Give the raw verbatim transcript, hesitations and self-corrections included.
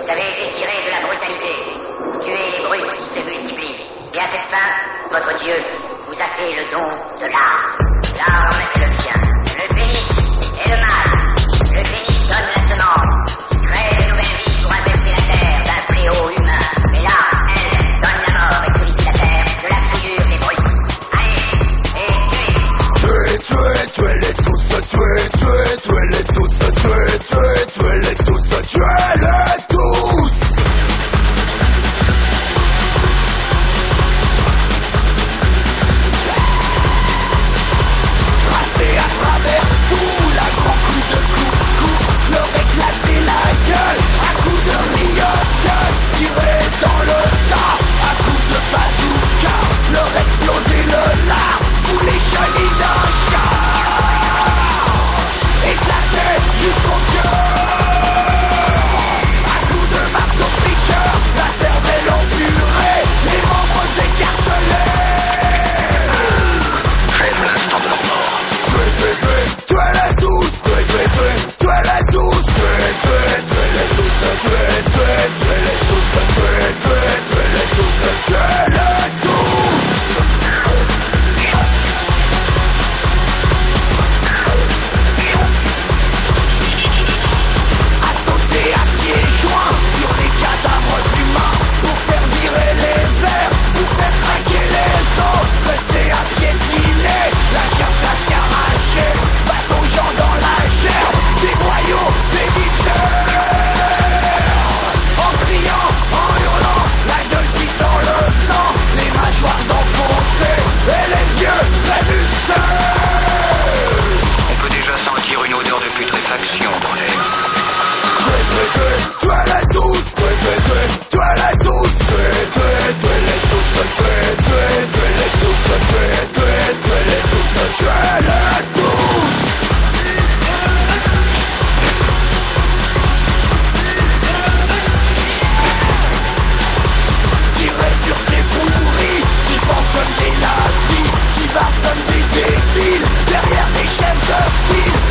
Vous avez étiré de la brutalité. Vous tuez les brutes qui se multiplient. Et à cette fin, votre Dieu vous a fait le don de l'art. L'arme est le bien. Le pénis est le mal. Le pénis donne la semence, qui crée de nouvelles vies pour investir la terre d'un fléau humain. Mais l'arme, elle, donne la mort et purifie la terre de la souillure des brutes. Allez, et tuez. Tuez, tuez, tuez-les tous, tuez, tuez, tuez-les tous, tuez, tuez, tuez-les tous, tuez-les tous. Tracé à travers tout, la grand coup de coupe-coupe, leur éclater la gueule, à coup de riotte, tirer dans le tas, à coup de bazooka, leur exploser le lard, sous les chenilles d'un chat, éclater jusqu'au cœur, à coup de marteau piqueur, la cervelle empurée, les membres écartelés. Faites l'instant de leur mort. Tuez, tuez, tuez, tuez-les tous, tuez, tuez, tuez, tuez-les tous, tuez, tuez, tuez-les tous, tuez, tuez, tuez-les tous, tuez, tuez, tuez-les tous, tuez-les tous. À sauter à pieds joints sur les cadavres humains, pour faire virer les vers, pour faire craquer les os, rester à piétiner, la chair flasque arrachée, bâton gens dans la gerbe, des boyaux, des viscères, en criant, en hurlant, la gueule qui sent le sang, les mâchoires enfoncées, et les yeux révulsés. On peut déjà sentir une odeur de putréfaction dans l'air. Tuez, tuez, tuez, tuez-les tous, tuez, tuez, tuez, tuez-les tous, tuez, tuez, tuez-les tous, tuez, tuez, tuez-les tous, tuez, tuez, tuez-les tous, tuez-les tous. Tirez sur ces pourris, qui pensent comme des nazis, qui bavent comme des débiles, derrière des chefs de file.